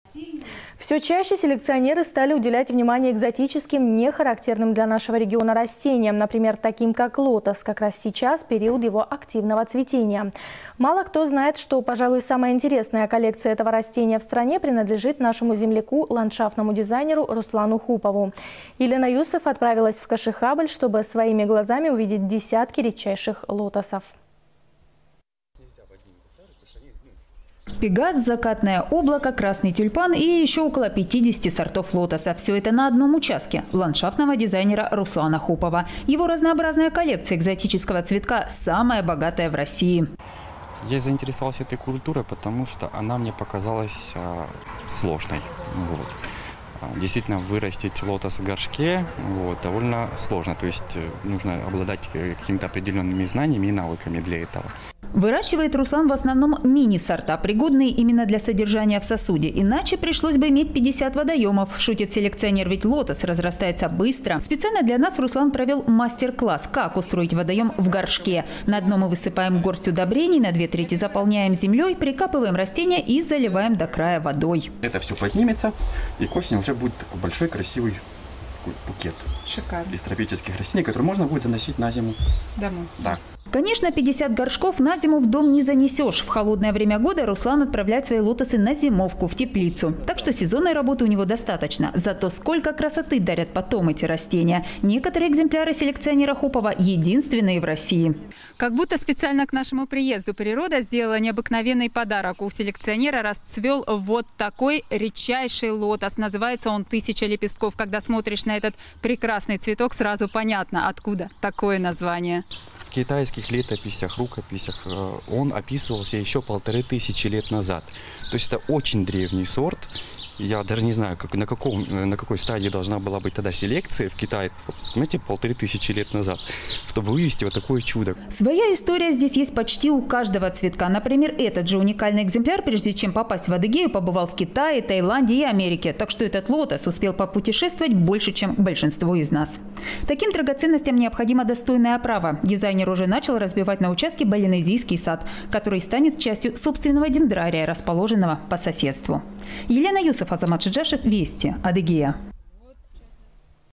Все чаще селекционеры стали уделять внимание экзотическим, не характерным для нашего региона растениям, например, таким как лотос. Как раз сейчас период его активного цветения. Мало кто знает, что, пожалуй, самая интересная коллекция этого растения в стране принадлежит нашему земляку, ландшафтному дизайнеру Руслану Хупову. Елена Юсов отправилась в Кашихабль, чтобы своими глазами увидеть десятки редчайших лотосов. Пегас, закатное облако, красный тюльпан и еще около 50 сортов лотоса. Все это на одном участке ландшафтного дизайнера Руслана Хупова. Его разнообразная коллекция экзотического цветка самая богатая в России. Я заинтересовался этой культурой, потому что она мне показалась сложной. Действительно, вырастить лотос в горшке довольно сложно. То есть нужно обладать какими-то определенными знаниями и навыками для этого. Выращивает Руслан в основном мини-сорта, пригодные именно для содержания в сосуде. Иначе пришлось бы иметь 50 водоемов. Шутит селекционер, ведь лотос разрастается быстро. Специально для нас Руслан провел мастер-класс, как устроить водоем в горшке. На дно мы высыпаем горсть удобрений, на 2/3 заполняем землей, прикапываем растения и заливаем до края водой. Это все поднимется, и к осени уже будет большой красивый букет. Шикарно. Из тропических растений, которые можно будет заносить на зиму домой. Да. Конечно, 50 горшков на зиму в дом не занесешь. В холодное время года Руслан отправляет свои лотосы на зимовку в теплицу. Так что сезонной работы у него достаточно. Зато сколько красоты дарят потом эти растения. Некоторые экземпляры селекционера Хупова единственные в России. Как будто специально к нашему приезду природа сделала необыкновенный подарок. У селекционера расцвел вот такой редчайший лотос. Называется он «1000 лепестков». Когда смотришь на этот прекрасный цветок, сразу понятно, откуда такое название. В китайских летописях, рукописях он описывался еще 1500 лет назад. То есть это очень древний сорт. Я даже не знаю, на какой стадии должна была быть тогда селекция в Китае, знаете, 1500 лет назад, чтобы вывести вот такое чудо. Своя история здесь есть почти у каждого цветка. Например, этот же уникальный экземпляр, прежде чем попасть в Адыгею, побывал в Китае, Таиланде и Америке. Так что этот лотос успел попутешествовать больше, чем большинство из нас. Таким драгоценностям необходима достойная оправа. Дизайнер уже начал разбивать на участке Балинезийский сад, который станет частью собственного дендрария, расположенного по соседству. Елена Юсов, Азамат Шиджашев, Вести, Адыгея.